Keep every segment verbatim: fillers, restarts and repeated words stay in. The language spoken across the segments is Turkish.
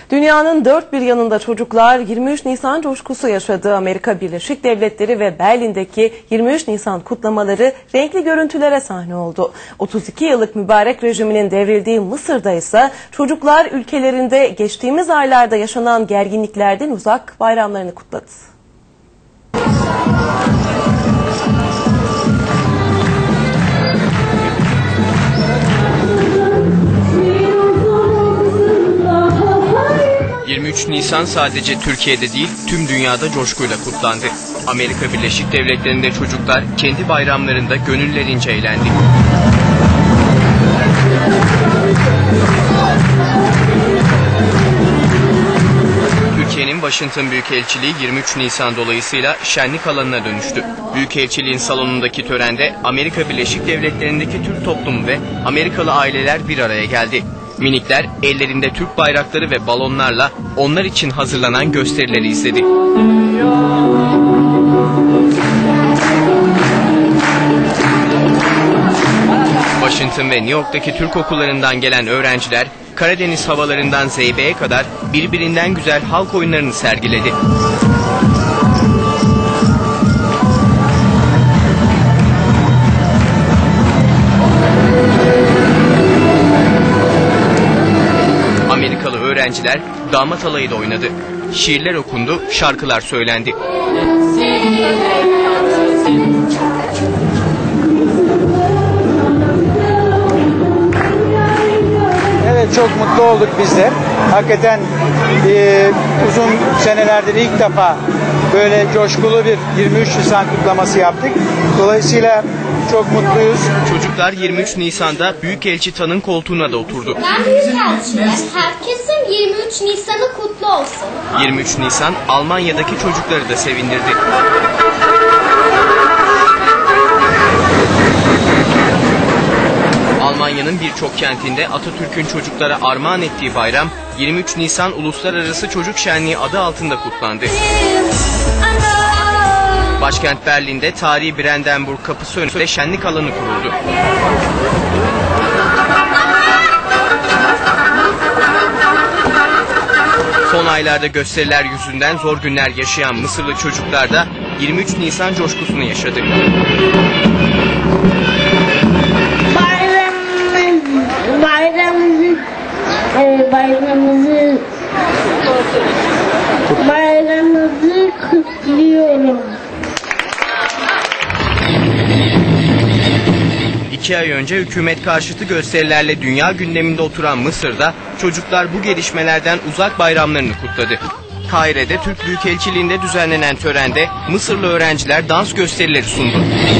Dünyanın dört bir yanında çocuklar yirmi üç Nisan coşkusu yaşadı. Amerika Birleşik Devletleri ve Berlin'deki yirmi üç Nisan kutlamaları renkli görüntülere sahne oldu. otuz iki yıllık mübarek rejiminin devrildiği Mısır'da ise çocuklar ülkelerinde geçtiğimiz aylarda yaşanan gerginliklerden uzak bayramlarını kutladı. yirmi üç Nisan sadece Türkiye'de değil, tüm dünyada coşkuyla kutlandı. Amerika Birleşik Devletleri'nde çocuklar kendi bayramlarında gönüllerince eğlendi. Türkiye'nin Washington Büyükelçiliği yirmi üç Nisan dolayısıyla şenlik alanına dönüştü. Büyükelçiliğin salonundaki törende Amerika Birleşik Devletleri'ndeki Türk toplumu ve Amerikalı aileler bir araya geldi. Minikler ellerinde Türk bayrakları ve balonlarla onlar için hazırlanan gösterileri izledi. Washington ve New York'taki Türk okullarından gelen öğrenciler Karadeniz havalarından Zeybe'ye kadar birbirinden güzel halk oyunlarını sergiledi. Amerikalı öğrenciler damat alayı da oynadı. Şiirler okundu, şarkılar söylendi. Evet, çok mutlu olduk biz de. Hakikaten e, uzun senelerdir ilk defa böyle coşkulu bir yirmi üç Nisan kutlaması yaptık. Dolayısıyla çok mutluyuz. Çocuklar yirmi üç Nisan'da Büyükelçi Tan'ın koltuğuna da oturdu. Ben Büyükelçiler, herkesin yirmi üç Nisan'ı kutlu olsun. yirmi üç Nisan Almanya'daki çocukları da sevindirdi. Almanya'nın birçok kentinde Atatürk'ün çocuklara armağan ettiği bayram yirmi üç Nisan Uluslararası Çocuk Şenliği adı altında kutlandı. Başkent Berlin'de tarihi Brandenburg kapısı önünde şenlik alanı kuruldu. Son aylarda gösteriler yüzünden zor günler yaşayan Mısırlı çocuklar da yirmi üç Nisan coşkusunu yaşadı. Bayramımızı bayramımızı bayramımızı kutluyorum. İki ay önce hükümet karşıtı gösterilerle dünya gündeminde oturan Mısır'da çocuklar bu gelişmelerden uzak bayramlarını kutladı. Kahire'de Türk Büyükelçiliği'nde düzenlenen törende Mısırlı öğrenciler dans gösterileri sundu.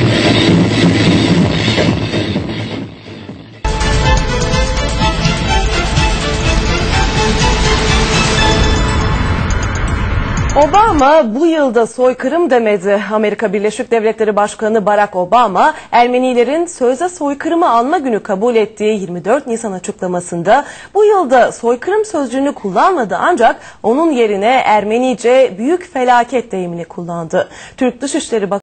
Obama bu yılda soykırım demedi. Amerika Birleşik Devletleri Başkanı Barack Obama, Ermenilerin sözde soykırımı anma günü kabul ettiği yirmi dört Nisan açıklamasında bu yılda soykırım sözcüğünü kullanmadı, ancak onun yerine Ermenice büyük felaket deyimini kullandı. Türk Dışişleri Bakanı